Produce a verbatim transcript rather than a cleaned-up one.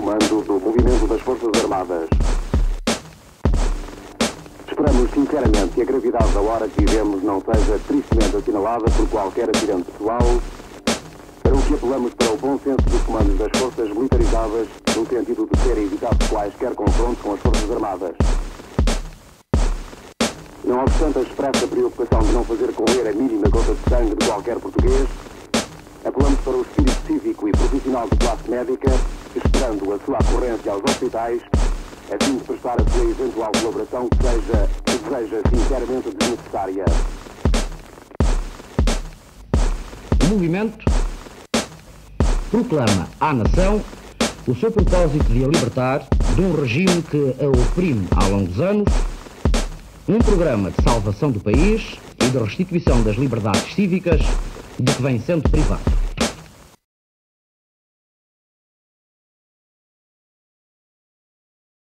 comando do movimento das Forças Armadas. Esperamos sinceramente que a gravidade da hora que vivemos não seja tristemente assinalada por qualquer acidente pessoal, para o que apelamos para o bom senso dos comandos das forças militarizadas, no sentido de serem evitados quaisquer confrontos com as Forças Armadas. Não obstante a expressa preocupação de não fazer correr a mínima gota de sangue de qualquer português, apelamos para o espírito cívico e profissional de classe médica, esperando a sua ocorrência aos hospitais, a fim de prestar a sua eventual colaboração que seja, que seja sinceramente desnecessária. O movimento proclama à nação o seu propósito de a libertar de um regime que a oprime há longos anos, um programa de salvação do país e de restituição das liberdades cívicas de que vem sendo privado.